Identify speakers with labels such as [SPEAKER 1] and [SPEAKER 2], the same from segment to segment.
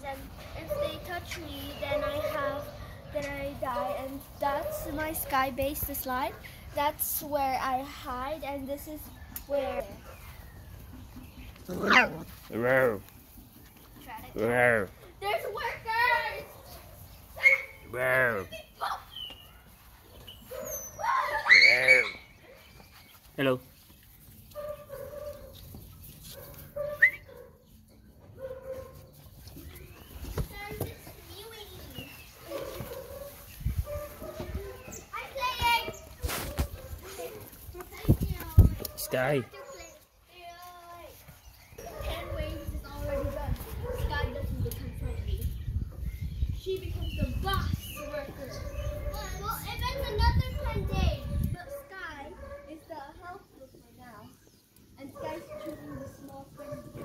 [SPEAKER 1] then if they touch me, then I die. And that's my sky base, the slide. That's where I hide, and this is where.
[SPEAKER 2] Wow. Wow.
[SPEAKER 1] There's workers!
[SPEAKER 2] Wow. Hello. Sky.
[SPEAKER 1] 10 waves is already done. Sky doesn't become friendly. She becomes the boss worker. Well, if it's another 10 days, but Sky is the health worker now. And Sky's choosing the small friendly.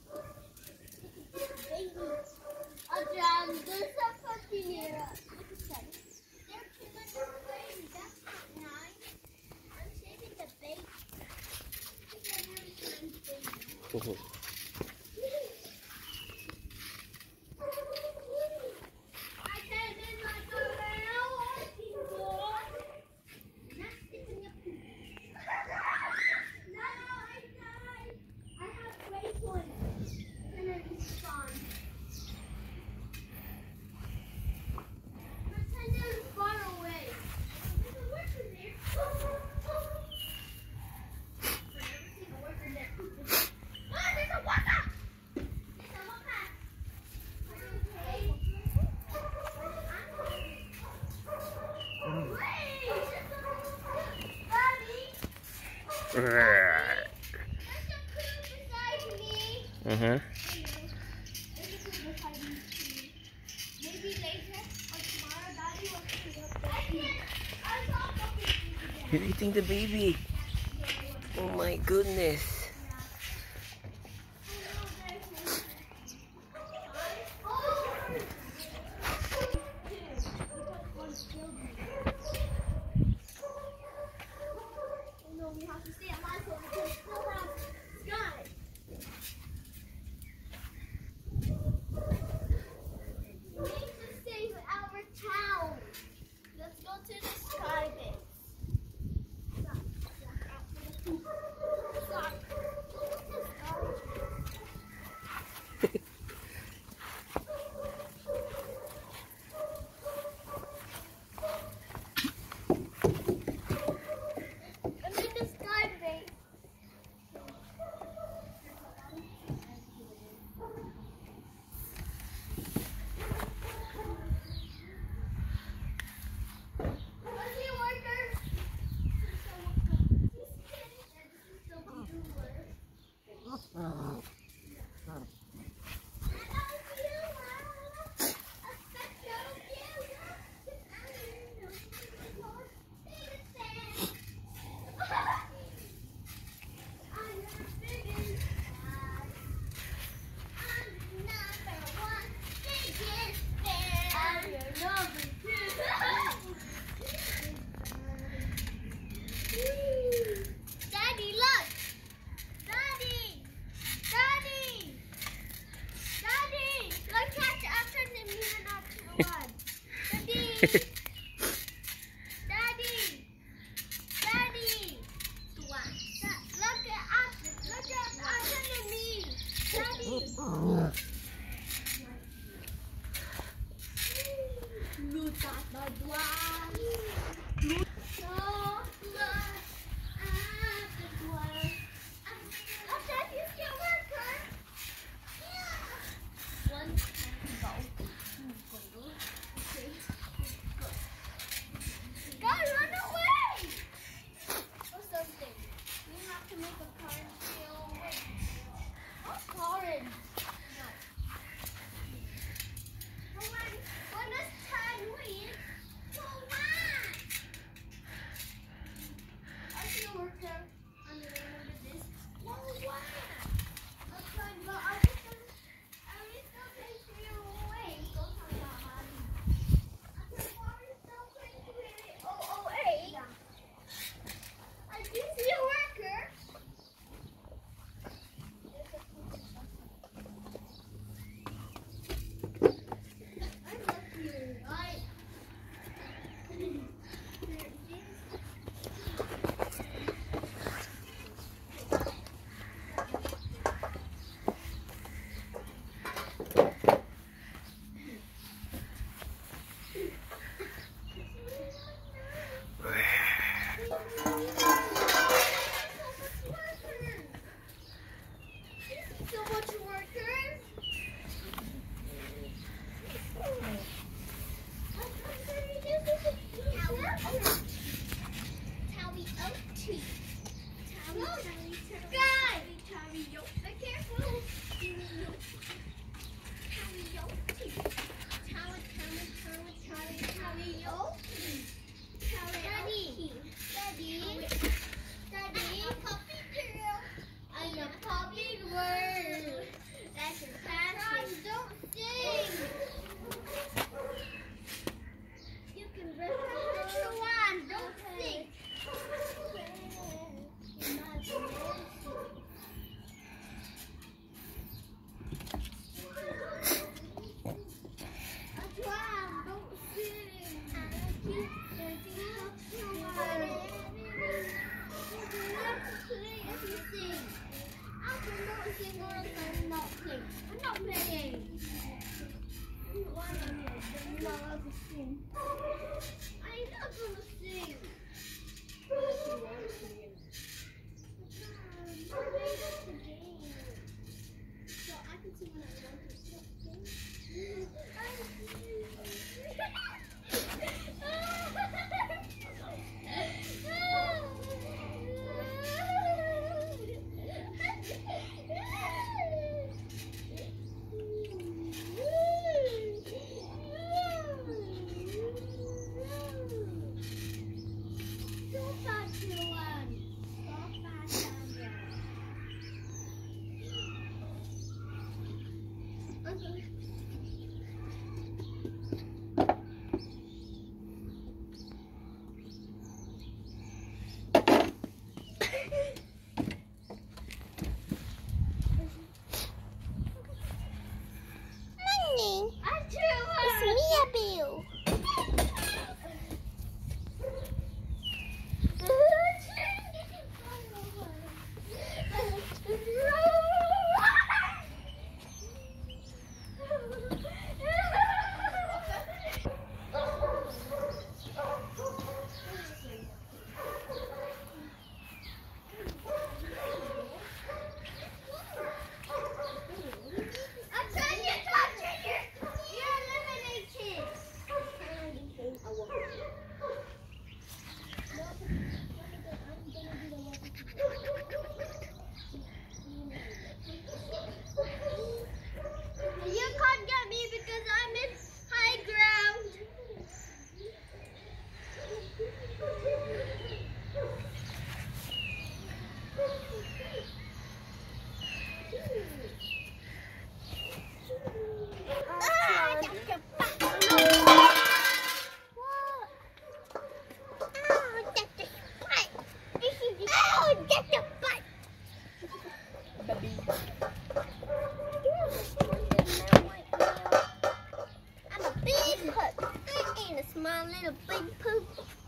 [SPEAKER 1] Baby. Adrian, there's a puppy near us. Look at that. They're too much baby. That's not nice. I'm saving the baby.
[SPEAKER 2] Uh-huh.
[SPEAKER 1] Maybe later or tomorrow, Daddy will pick up the
[SPEAKER 2] You're eating the baby. Oh my goodness.
[SPEAKER 1] We have to stay alive so we can still have Sky. We need to save our town. Let's go to the Sky base. Stop. I'm in the Sky base. Daddy, look! Daddy! Daddy! Daddy! Look at after the million after one. Daddy! Daddy! Daddy! One. Look at after the me. Daddy! Look at the one. Look at the one. Oh, Daddy, is your worker? Yeah. One go. Okay. God, run away! Or something. You have to make a car and steal away. What's orange? No. When it's time, wait. So what? I see a worker. I'm gonna remember this. No, what? I'm trying, but I was still trying to steal away. Go talk about money. I said, why are you still trying to steal it? Oh, hey. Yeah. I do see a worker. Morning. It's me, Bill. My little big poop.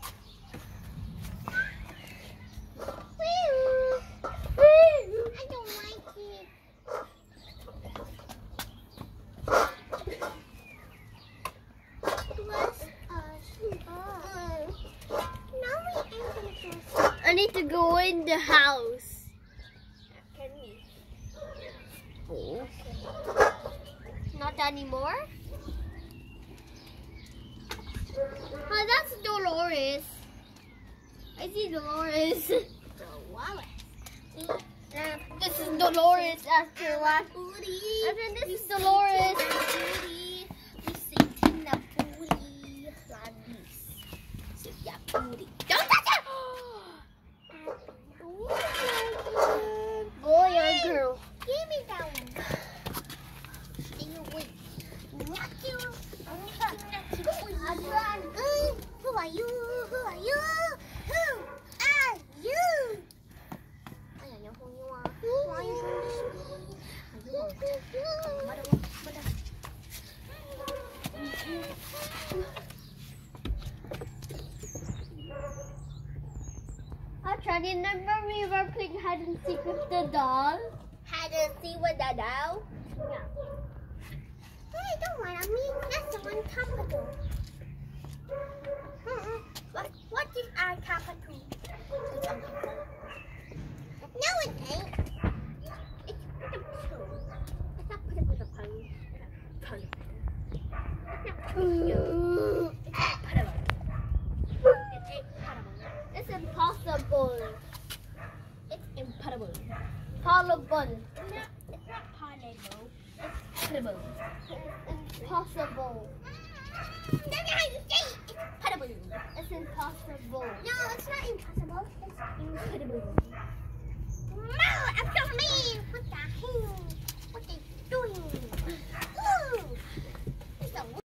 [SPEAKER 1] I don't like it. Bless us. Now we ain't gonna dress. I need to go in the house. Can we?
[SPEAKER 2] Oh.
[SPEAKER 1] Not anymore? Oh, that's Dolores. I see Dolores. This is Dolores after what? And then this is Dolores. Don't touch it! Boy or girl? Give me that one. Who are you? Who are you? Who are you? I don't know who you are. Why are you remember we were playing hide and seek with the doll? Hide and seek with the doll? Yeah. Hey, don't worry, I mean, that's the one capital. What is our capital? It's on capital. No, it ain't. It's capital. It's not put it with a pun. Pun. It's not pun. It's impossible. It's impossible. It's impossible. It's impossible. Possible. It's not possible. It's possible. It's impossible. That's how you say it. It's impossible. It's impossible. No, it's not impossible. It's incredible. No, I'm so mean. What the hell? What are you doing?